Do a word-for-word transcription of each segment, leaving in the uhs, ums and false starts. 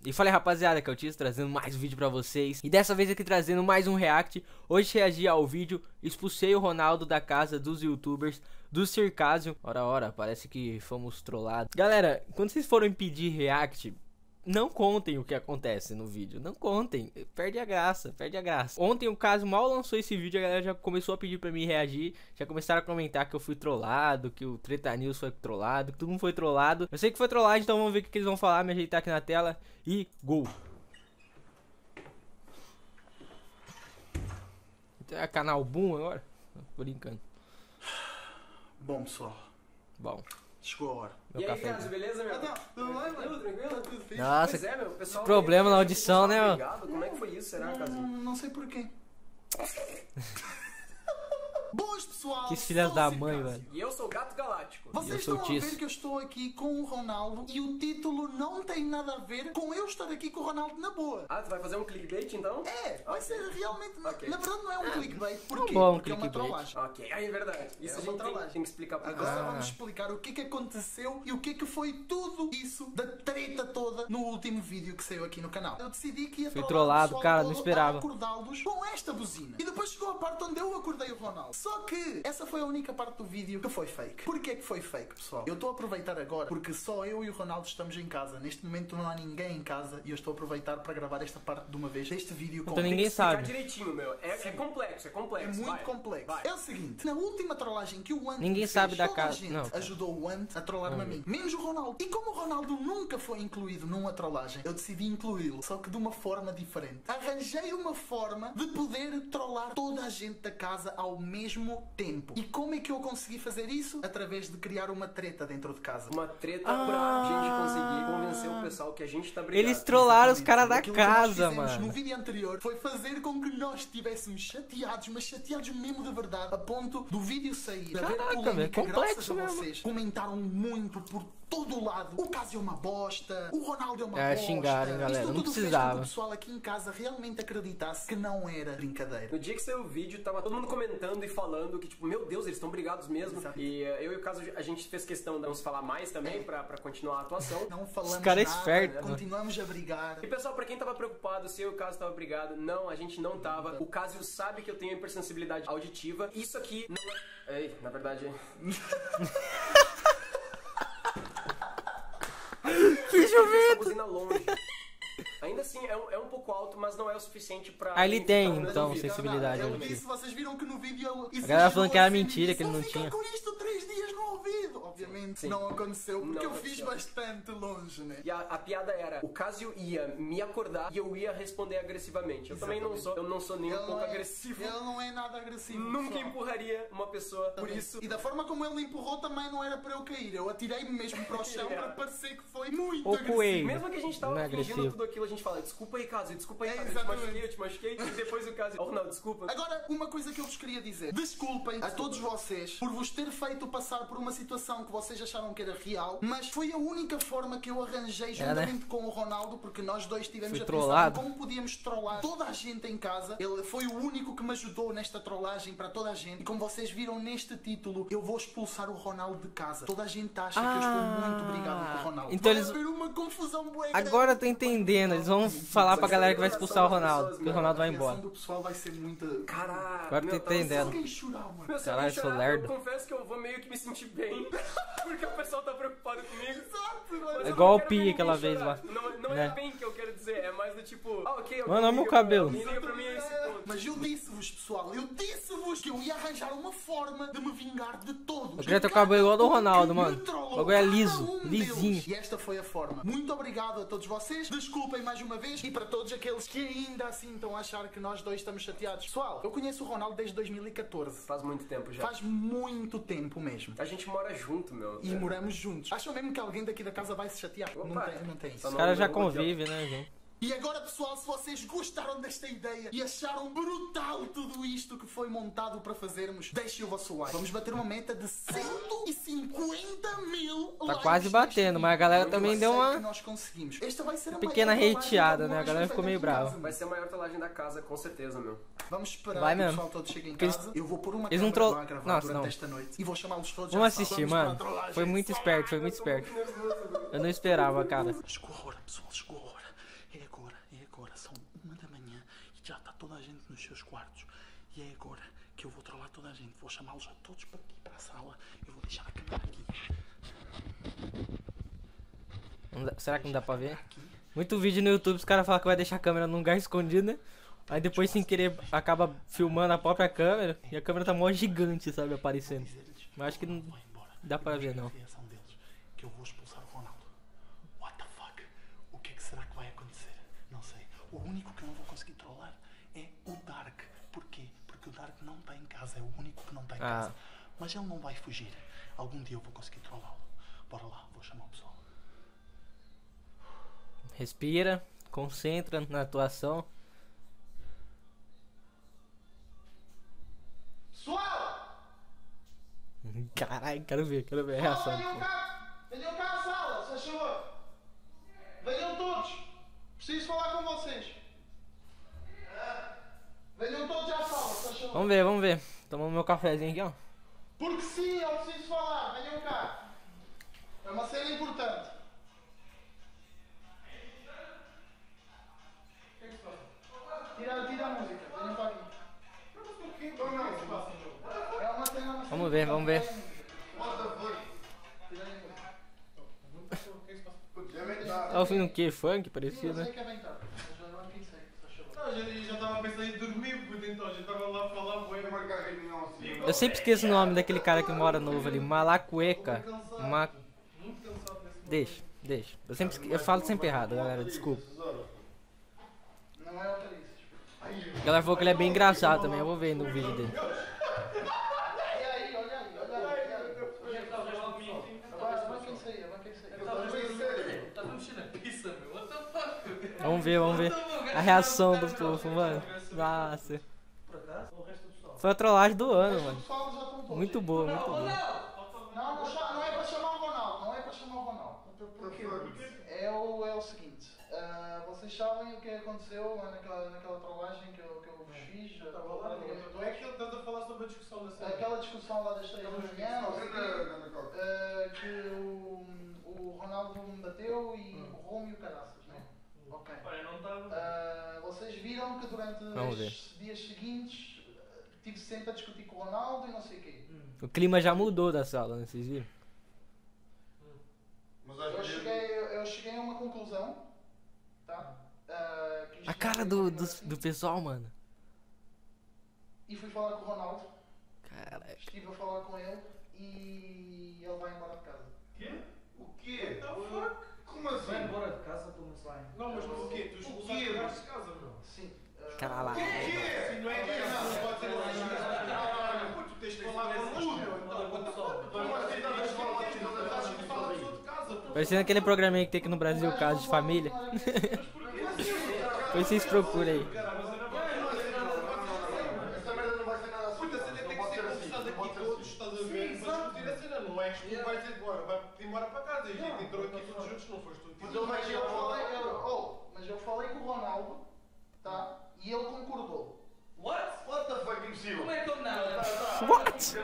E falei, rapaziada, que eu tinha trazendo mais um vídeo pra vocês. E dessa vez aqui trazendo mais um react. Hoje reagi ao vídeo, expulsei o Ronaldo da casa dos youtubers do Circásio. Ora, ora, parece que fomos trollados. Galera, quando vocês forem pedir react, não contem o que acontece no vídeo, não contem, perde a graça, perde a graça. Ontem o caso mal lançou esse vídeo, a galera já começou a pedir pra mim reagir, já começaram a comentar que eu fui trollado, que o Treta News foi trollado, que todo mundo foi trollado. Eu sei que foi trollado, então vamos ver o que eles vão falar, me ajeitar aqui na tela e gol. É canal Boom agora? Tô brincando. Bom, pessoal. Bom. Chegou a hora. Meu e aí, Carlos, beleza, meu? Não, tudo bem, tranquilo, tranquilo? Tudo bem? Nossa, pois é, meu, o pessoal problema na veio, audição, né, meu? obrigado. Como é que foi isso, será, Casinho? Não, não sei porquê. Boas, pessoal! Que filhas da mãe, velho. E eu sou o Gato Galáctico. Vocês eu sou estão o a Tiso. ver que eu estou aqui com o Ronaldo e o título não tem nada a ver com eu estar aqui com o Ronaldo na boa. Ah, tu vai fazer um clickbait, então? É, vai ser realmente... Ok. Na verdade não é um clickbait. Porquê? bom, Porque é uma clickbait. trollagem. Ok, aí é verdade. Isso É a uma gente tem, trollagem. tem que explicar pra Agora galera. Ah. vamos explicar o que é que aconteceu e o que é que foi tudo isso da treta toda no último vídeo que saiu aqui no canal. Eu decidi que ia Fui trollar trollado, o pessoal cara, não todo esperava. a acordá-los com esta buzina. E depois chegou a parte onde eu acordei o Ronaldo. Só que essa foi a única parte do vídeo que foi fake. Porquê que foi fake, pessoal? Eu estou a aproveitar agora porque só eu e o Ronaldo estamos em casa. Neste momento não há ninguém em casa e eu estou a aproveitar para gravar esta parte de uma vez deste vídeo com Então ninguém Tem que explicar sabe. direitinho, meu. É, é complexo, é É complexo. muito vai. complexo. Vai. É o seguinte, na última trollagem que o Ant Ninguém fez, sabe da toda casa- a gente não, cara. ajudou o Ant a trollar-me a mim. Menos o Ronaldo. E como o Ronaldo nunca foi incluído numa trollagem, eu decidi incluí-lo, só que de uma forma diferente. Arranjei uma forma de poder trollar toda a gente da casa ao mesmo tempo. E como é que eu consegui fazer isso? Através de criar uma treta dentro de casa. Uma treta Ah. pra gente conseguir convencer o pessoal que a gente tá brigado. Eles trollaram os caras da Aquilo que nós casa, fizemos mano. no vídeo anterior foi fazer com que nós estivéssemos chateados, mas chateados mesmo de verdade, a ponto do vídeo sair. de haver Caraca, polêmica, velho, complexo graças a mesmo. vocês. Comentaram muito por todo o lado. O caso é uma bosta, o Ronaldo é uma É, bosta. xingaram, galera, Isto não tudo fez com precisava. que o pessoal aqui em casa realmente acreditasse que não era brincadeira. No dia que saiu o vídeo, tava todo mundo comentando e falando que, tipo, meu Deus, eles estão brigados mesmo. Exato. E eh, eu e o Caso, a gente fez questão de não se falar mais também, pra, pra continuar a atuação. Não falamos Os caras nada, espertos, né? continuamos a brigar. E pessoal, pra quem tava preocupado se eu e o Caso tava brigado, não, a gente não tava. O Caso sabe que eu tenho hipersensibilidade auditiva. Isso aqui não é... Ei, na verdade... Que essa buzina longe. Ainda assim, é um, é um pouco alto, mas não é o suficiente pra... Ah, ele tem, pra- então, pra- sensibilidade Eu auditiva. disse, vocês viram que no vídeo eu A galera falando que era exagerou, mentira, assim, que ele não "Vou ficar tinha." com isto três dias no ouvido. Obviamente Sim. não aconteceu, porque Não eu fiz aconteceu. bastante longe, né? E a, a piada era, o Casio ia me acordar e eu ia responder agressivamente. Eu também não sou, eu não sou nem um Ele pouco não é- agressivo. Ele não é nada agressivo. Nunca pessoal. empurraria uma pessoa por isso. E da forma como ele me empurrou também não era para eu cair. Eu atirei-me mesmo para o chão Yeah. para parecer que foi muito Ou agressivo. coelho. Mesmo que a gente tava Não é fingindo agressivo. tudo aquilo, a gente fala, desculpa aí, Casio, desculpa aí, É, cara, eu te exatamente. machuquei, eu te machuquei. E depois o Casio, oh não, desculpa. Agora, uma coisa que eu vos queria dizer. Desculpem a todos vocês por vos ter feito passar por uma situação que vocês acharam que era real, mas foi a única forma que eu arranjei É, né? juntamente com o Ronaldo, porque nós dois tivemos Fui a pensar em trollado. como podíamos trollar toda a gente em casa. Ele foi o único que me ajudou nesta trollagem para toda a gente. E como vocês viram neste título, eu vou expulsar o Ronaldo de casa. Toda a gente acha que eu estou muito brigado com o Ronaldo. Então Vai eles- haver uma confusão bué Agora eu tô grande. entendendo, eles vão falar pra galera que vai expulsar o Ronaldo, que o Ronaldo vai A reação embora. do pessoal vai ser muito... Caraca, Agora meu, tô tava- entendendo. Alguém chorar, mano. Meu, se Caralho, alguém sou chorar, lerdo. eu confesso que eu vou meio que me sentir bem, porque o pessoal tá preocupado comigo. Exato, Mas mano. eu É não igual o quero Pi ver aquela ninguém vez chorar. lá. Não, não Né? é bem que eu quero dizer, é mais do tipo, ah, ok, Mano, olha o meu liga cabelo. pra- liga pra mim esse ponto. Mas eu disse-vos, pessoal, eu disse-vos que eu ia arranjar uma forma de me vingar de todos. Eu queria ter o Cada cabelo igual do um que Ronaldo, me mano. trollou, O bagulho é cada liso, um lisinho. deles. E esta foi a forma. Muito obrigado a todos vocês. Desculpem mais uma vez. E para todos aqueles que ainda assim estão a achar que nós dois estamos chateados. Pessoal, eu conheço o Ronaldo desde dois mil e catorze. Faz muito tempo já. Faz muito tempo mesmo. A gente mora junto, meu. E moramos juntos. Acham mesmo que alguém daqui da casa vai se chatear? Não Opa. tem, não tem isso. Só Os não- caras já não vou aqui, ó. convivem, né, gente? E agora, pessoal, se vocês gostaram desta ideia e acharam brutal tudo isto que foi montado para fazermos, deixem o vosso like. Vamos bater uma meta de cento e cinquenta mil Tá likes quase neste batendo, vídeo. mas a galera Eu também sei deu uma que nós conseguimos. Esta vai ser a pequena maior trollagem hateada, que né? A nós galera já ficou meio feita aqui em brava. casa, Vai ser a maior trollagem da casa, com certeza, meu. Vamos esperar Vai que mesmo. o pessoal todo chegue em Porque eles- casa. Eu vou pôr uma eles não câmera troll- lá a gravar Nossa, durante não. esta noite e vou chamá-los todos. Vamos já sabe. assistir, para a mano. trollagem. Foi muito esperto, foi muito esperto. Eu não esperava, cara. Chegou a hora, pessoal, chegou a hora. Já está toda a gente nos seus quartos. E é agora que eu vou trollar toda a gente. Vou chamá-los a todos para aqui, para a sala. Eu vou deixar a câmera aqui. Não dá- será que não dá pra ver? Muito vídeo no YouTube, os caras falam que vai deixar a câmera num lugar escondido, né? Aí depois, sem querer, acaba filmando a própria câmera. E a câmera tá mó gigante, sabe, aparecendo. Mas acho que não dá pra ver, não. Que eu vou expulsar o Ronaldo. What the fuck? O que é que será que vai acontecer? Não sei. O único que eu não vou conseguir trollar é o Dark. Porquê? Porque o Dark não está em casa. É o único que não está em Ah. casa. Mas ele não vai fugir. Algum dia eu vou conseguir trollá-lo. Bora lá, vou chamar o pessoal. Respira, concentra na atuação. Pessoal! Caralho, quero ver, quero ver a reação. Venham cá! Venham cá à sala, se faz favor! Venham todos! Preciso falar com vocês! Venham todos à sala, se faz favor! Vamos ver, vamos ver. Tomando meu cafezinho aqui, ó. Porque sim, eu preciso falar, venham cá! É uma cena importante! Tira, tira a música, venham para aqui! É uma cena, uma Vamos ver, vamos ver. Tá ouvindo o que? Funk? Parecido, né? Não, já, já estava a pensar em dormir, porque então já estava lá a falar, vou marcar a reunião assim. Eu sempre esqueço o nome daquele cara que mora novo ali. Malacueca. Ma... Muito cansado desse Deixa, deixa. Eu, sempre, esque- eu falo sempre errado, galera. Desculpa. Não é o Carícias. A galera falou que ele é bem engraçado também. Eu vou ver no vídeo dele. Olha aí, olha aí, olha aí. Olha aí. Agora, banca isso aí, banca isso aí. Estás a mexer na pizza, meu? What the fuck? Vamos ver, vamos ver. A reação do povo, mano. Nossa. Foi a trollagem do ano, O mano. pessoal já estão todos. Muito boa, muito boa. Não, não, cha- não é para chamar o Ronaldo, não é para chamar o Ronaldo. Porquê? É o, é o seguinte, ah, vocês sabem o que aconteceu lá naquela, naquela trollagem que eu, que eu vos fiz? ah, praticamente Não é que ele estás a falar sobre a discussão da cena. Aquela discussão lá das três da manhã, não sei o quê, ah, que o, o Ronaldo me bateu e empurrou-me e o caraças, não é? Ok. Olha, não estava. Ah, vocês viram que durante Vamos ver. estes dias seguintes ah, estive sempre a discutir com o Ronaldo e não sei o quê. O clima já mudou da sala, né? Vocês viram? Eu cheguei, eu cheguei a uma conclusão, tá? Ah, que isto A cara não do, foi do, assim. do pessoal, mano. E fui falar com o Ronaldo, Caraca. estive a falar com ele e ele vai embora de casa. Quê? O quê? What the fuck? Como assim? Vai embora de casa, pelo menos vai. Não, mas o quê? Tu expulsaste o gajo de casa, meu? Sim. ah, Caralho. O quê? Assim, não é que não pode ser assim. Pô, tu tens de falar com o meu, então. What the fuck? Tu não vais ter nada de falar com ele, estás a expulsar a pessoa de casa, pô. Parecendo aquele programinha que tem aqui no Brasil, o Caso de Família. Depois vocês procuram aí. Essa merda não vai ser nada assim. Puta, a cena tem que ser conversada aqui todos, estás a ver? Para discutir a cena, não é que tu vais embora, vai-te embora para casa. E a gente entrou aqui todos juntos, não foste tu. Mas eu, mas eu falei, eu- oh, mas eu falei com o Ronaldo, tá? E ele concordou. What? What the fuck, impossível? Como é que eu nada? What?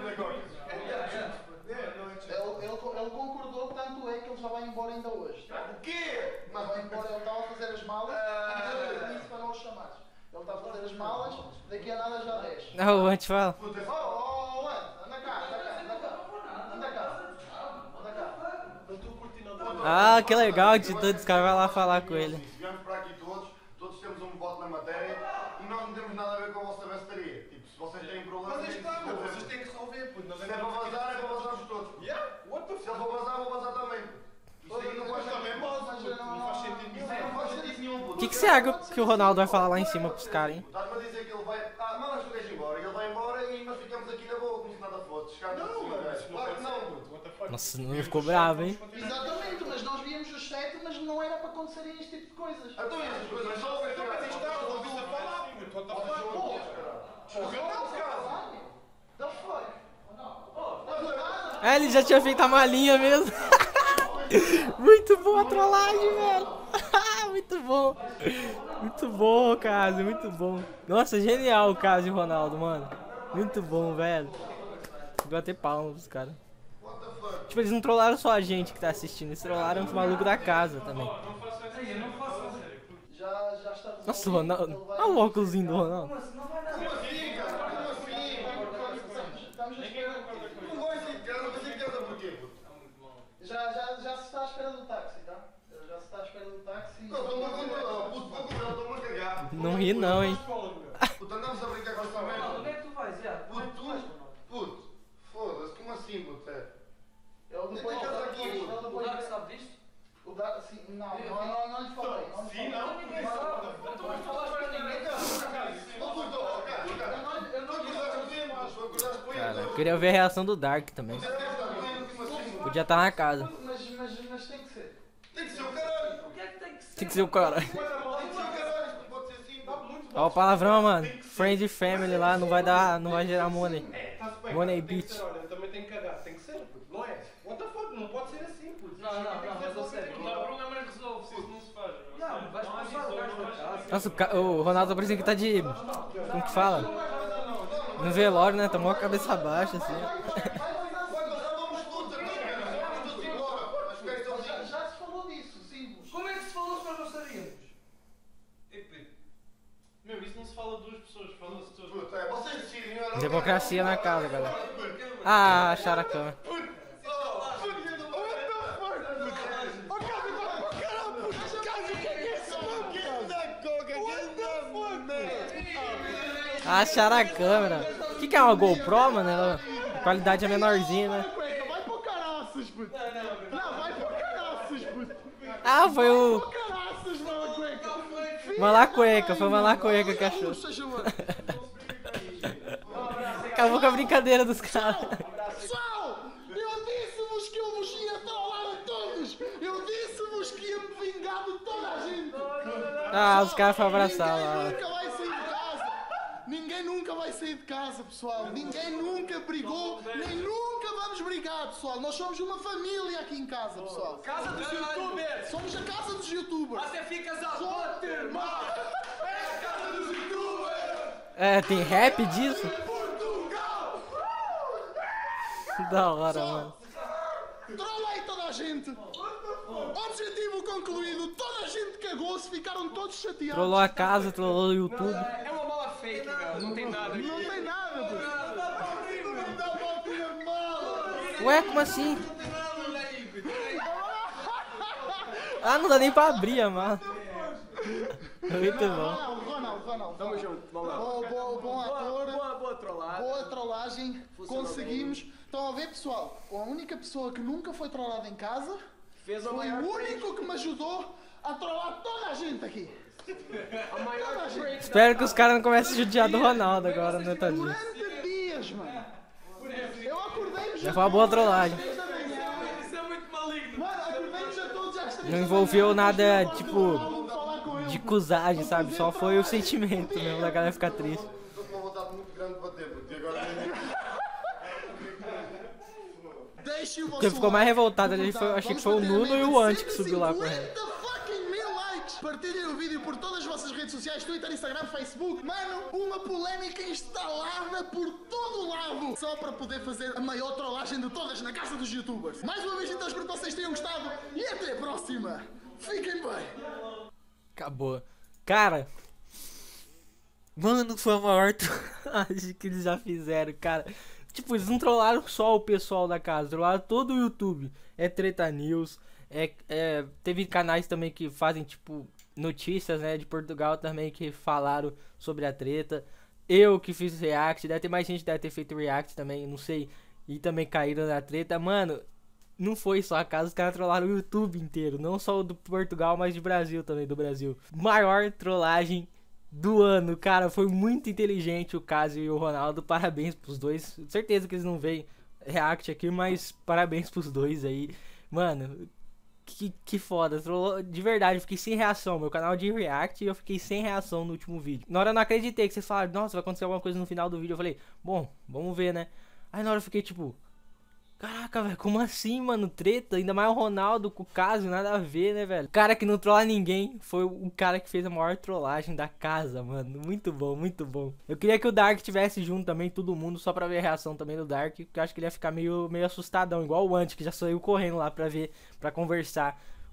Ele, ele, ele concordou, tanto é que ele já vai embora ainda hoje. Tá? O quê? Mas vai embora, ele estava a fazer as malas e eu disse para não os chamares. Ele está a fazer as malas, daqui a nada já desce. Não, antes fala. Oh, oh, oh, anda, anda cá, anda cá, anda cá. Anda cá. Anda cá. Eu estou curtindo a tua. Ah, que legal, de todos os caras vai lá falar com ele. Viemos para aqui todos, todos temos um voto na matéria e nós não temos nada a ver com a vossa bestaria. Tipo, se vocês têm problemas, Mas é está, isso. meu, vocês têm que resolver, puto. Se é para vazar, é para vazarmos todos. Yeah? What the Se fuck? é para vazar, vou vazar também. Isso aí não Mas faz também sentido. vaza, puto. Não faz sentido Isso nenhum. aí não faz sentido nenhum, puto. O que, que você acha que o Ronaldo vai falar lá em cima pros caras, hein? Estás-me a dizer que ele vai. Ah, mas tu queres ir embora. E ele vai embora e nós ficamos aqui na boa, como se nada fosse. Chegar Não, assim, mano, gajo. isso não Claro pode que ser, não. puto. What the fuck? Nossa, não ficou bravo, hein? Exatamente, mas nós víamos os sete, mas não era para acontecerem este tipo de coisas. Então, e essas coisas resolvem, Então, mas isto está, ouvi-se a falar, puto. What the fuck? O Ronaldo, cara. The fuck? É, ele já tinha feito a malinha mesmo. Muito boa a trollagem, velho. Muito bom. Muito bom, Caso, muito bom. Nossa, genial o Caso e o Ronaldo, mano. Muito bom, velho. Vou bater palmas pros caras. Tipo, eles não trollaram só a gente que tá assistindo, eles trollaram os malucos da casa também. Já, já está resolvido. Nossa, o Ronaldo. Olha o óculosinho do Ronaldo. Como assim, cara? Como assim? Não vai sair de casa, vai sair de casa por quê, puto? Já, já, já se está à espera do táxi, tá? Já se está à espera do táxi. Não, estou-me a contar, puto, vou comprar, estou-me a cagar. Não ri não, hein. Puto, andamos a brincar com essa Ronaldo, onde merda. é que tu vais? Já, onde é que tu vais, Ronaldo? Puto, foda-se, como assim, puto? É. Ele depois, Tem casa ele aqui, depois, puto. ele O depois, Dark sabe disto? o da, sim, não, não, não, não lhe falei. Não lhe Sim, falei. não? Ninguém sabe. Tu não falaste para ninguém. Ó, puto, ó, cara, cara. Eu não lhe Acordaste com ele, puto, acordaste com ele. Cara, eu queria ver a reação do Dark também. Você deve estar com ele, como assim, puto? Podia estar na casa. Mas, mas, mas tem que ser. Tem que ser o caralho. O que é que tem que ser? Tem que ser o cara. Tem que ser o caralho, não pode ser assim, puto. Ó o palavrão, mano. Friends e family lá, não vai dar, não vai gerar money. Tá-se bem, Money cara, tem que bitch. ser, olha, eu também tenho que cagar, tem que ser, puto, não é? What the fuck, não pode ser assim, puto. Não, não, não, Tem que ser mas a qualquer sério. coisa. Não, o problema é que resolve, se isso não se faz. Não, vais passar o gajo da casa. Nossa, o, ca- o Ronaldo tá parecendo que tá de... Como que fala? No velório, né? Tomou a cabeça baixa, assim. Vamos todos aqui, cara. Vamos todos embora. Mas fica aí Já, sozinho. já se falou disso, sim. Como é que se falou se nós não sabíamos? Epe. Meu, isso não se fala de duas pessoas, fala-se de duas. Puto, é, vocês decidem, não é? Democracia na casa, galera. Ah, acharam a câmera. Acharam a câmera. O que, que é uma GoPro, mano? Ela- A qualidade é menorzinha, né? Vai pro caraças, puto. Não, vai pro caraças, puto. Ah, foi o... Caraças, mala cueca. Malacueca, foi o Malacueca que achou. Acabou com a brincadeira dos caras. Pessoal, eu disse-vos que eu vos ia trollar a todos. Eu disse-vos que ia me vingar de toda a gente. Ah, os caras foram abraçar Ninguém lá. nunca vai sair de casa. Ninguém nunca vai sair de casa, pessoal. Ninguém nunca brigou, nem nunca vamos brigar, pessoal. Nós somos uma família aqui em casa, pessoal. Casa dos youtubers! Somos a casa dos youtubers. Você fica Só zabota, ter irmão! É a casa dos youtubers! É, tem rap disso? Portugal! Da hora, mano. Trollei toda a gente. Objetivo concluído. Toda a gente cagou-se, ficaram todos chateados. Trollou a casa, trollou o YouTube. É uma bola fake, meu. Não tem nada aqui. Não tem nada, pô. Não dá pra ter mal. Ué, como assim? Ah, não dá nem pra abrir a mala. Muito bom. Ronaldo, Ronaldo, Ronaldo. Tamo junto, vamos lá. Bom, bom, bom ator. Boa, boa trollada. Boa trollagem. Funcionou Conseguimos. Estão a ver, pessoal? A única pessoa que nunca foi trollada em casa Fez a foi maior o prank. único que me ajudou a trollar toda a gente aqui. A maior prank. Espero que os caras não comecem a judiar do Ronaldo agora, né, tadinho? Durante dias, mano. Eu acordei-me já. Já foi uma boa trollagem. Isso é muito maligno. Mano, acordei-me já todos às três Não da envolveu manhã, nada, fui tipo, lá falar com ele. de cusagem, sabe? Só foi o sentimento mesmo da galera ficar triste. Estou com uma vontade muito grande de bater, puto. E agora Deixe o vosso Quem ficou mais like. revoltado ali foi, achei que foi o Nuno e o Ant que subiu lá correndo. cento e cinquenta fucking mil likes. Partilhem o vídeo por todas as vossas redes sociais, Twitter, Instagram, Facebook. Mano, uma polémica instalada por todo o lado. Só para poder fazer a maior trollagem de todas na casa dos youtubers. Mais uma vez, então, espero que vocês tenham gostado. E até a próxima. Fiquem bem. Acabou. Cara. Mano, foi a maior trollagem que eles já fizeram, cara. Tipo, eles não trollaram só o pessoal da casa, trollaram todo o YouTube. É Treta News. É, é, teve canais também que fazem, tipo, notícias, né, de Portugal também que falaram sobre a treta. Eu que fiz react, deve ter mais gente que deve ter feito react também, não sei. E também caíram na treta. Mano, não foi só a casa, os caras trollaram o YouTube inteiro. Não só o do Portugal, mas de Brasil também, do Brasil. Maior trollagem do ano, cara. Foi muito inteligente o Cássio e o Ronaldo. Parabéns pros dois. Certeza que eles não veem react aqui, mas parabéns pros dois aí. Mano, que, que foda. Trollou, de verdade, eu fiquei sem reação. Meu canal de react, eu fiquei sem reação no último vídeo. Na hora eu não acreditei que vocês falaram, nossa, vai acontecer alguma coisa no final do vídeo. Eu falei, bom, vamos ver, né? Aí na hora eu fiquei tipo, caraca, velho, como assim, mano? Treta, ainda mais o Ronaldo com o Cássio, nada a ver, né, velho? O cara que não trola ninguém foi o cara que fez a maior trollagem da casa, mano. Muito bom, muito bom. Eu queria que o Dark tivesse junto também, todo mundo, só pra ver a reação também do Dark, porque eu acho que ele ia ficar meio, meio assustadão, igual o Ant, que já saiu correndo lá pra ver, pra conversar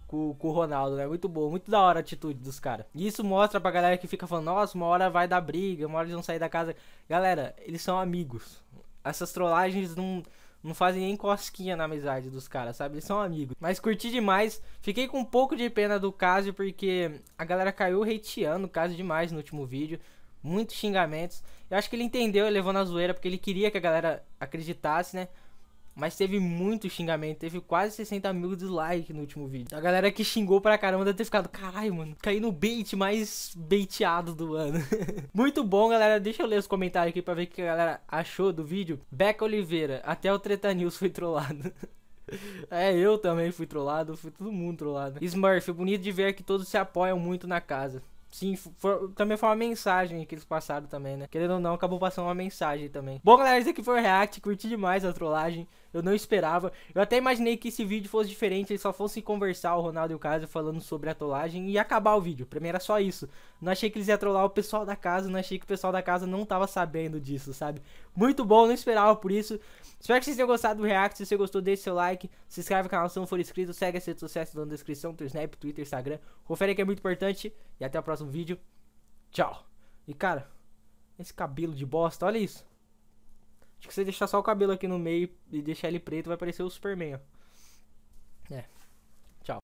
com, com o Ronaldo, né? Muito bom, muito da hora a atitude dos caras. E isso mostra pra galera que fica falando, nossa, uma hora vai dar briga, uma hora eles vão sair da casa. Galera, eles são amigos. Essas trollagens não, não fazem nem cosquinha na amizade dos caras, sabe? Eles são amigos. Mas curti demais. Fiquei com um pouco de pena do Casio, porque a galera caiu hateando o Casio demais no último vídeo. Muitos xingamentos. Eu acho que ele entendeu, ele levou na zoeira, porque ele queria que a galera acreditasse, né? Mas teve muito xingamento, teve quase sessenta mil dislikes no último vídeo. A galera que xingou pra caramba deve ter ficado, caralho, mano, caí no bait mais baiteado do ano. Muito bom, galera. Deixa eu ler os comentários aqui pra ver o que a galera achou do vídeo. Beca Oliveira, até o Treta News foi trollado. É, eu também fui trollado, foi todo mundo trollado. Smurf, bonito de ver que todos se apoiam muito na casa. Sim, for, também foi uma mensagem que eles passaram também, né? Querendo ou não, acabou passando uma mensagem também. Bom, galera, esse aqui foi o react. Curti demais a trollagem. Eu não esperava. Eu até imaginei que esse vídeo fosse diferente. Eles só fossem conversar, o Ronaldo e o Casio, falando sobre a trollagem e acabar o vídeo. Pra mim era só isso. Não achei que eles iam trollar o pessoal da casa. Não achei que o pessoal da casa não tava sabendo disso, sabe? Muito bom, não esperava por isso. Espero que vocês tenham gostado do react. Se você gostou, deixe seu like. Se inscreve no canal se não for inscrito. Segue as redes sociais na descrição. Teu Snap, Twitter, Instagram. Confere que é muito importante. E até o próximo vídeo. Tchau. E cara, esse cabelo de bosta, olha isso. Acho que você deixar só o cabelo aqui no meio e deixar ele preto, vai parecer o Superman, ó. É.